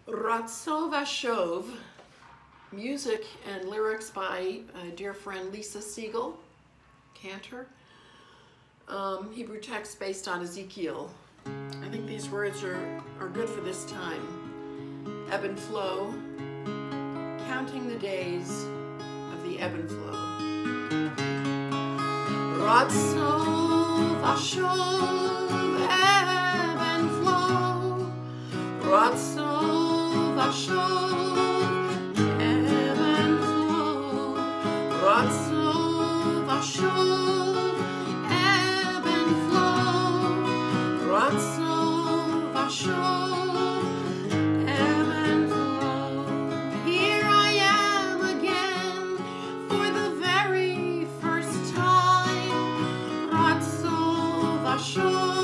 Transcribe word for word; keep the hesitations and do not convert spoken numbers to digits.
Ratzo Vashov, music and lyrics by a dear friend Lisa Siegel, Cantor. Um, Hebrew text based on Ezekiel. I think these words are, are good for this time. Ebb and flow, counting the days of the ebb and flow. Ratzo Vashov, ebb and flow. Ratzo Vashov, ebb and flow. Ratzo Vashov, ebb and flow. Ratzo Vashov, ebb and flow. Here I am again for the very first time. Ratzo Vashov.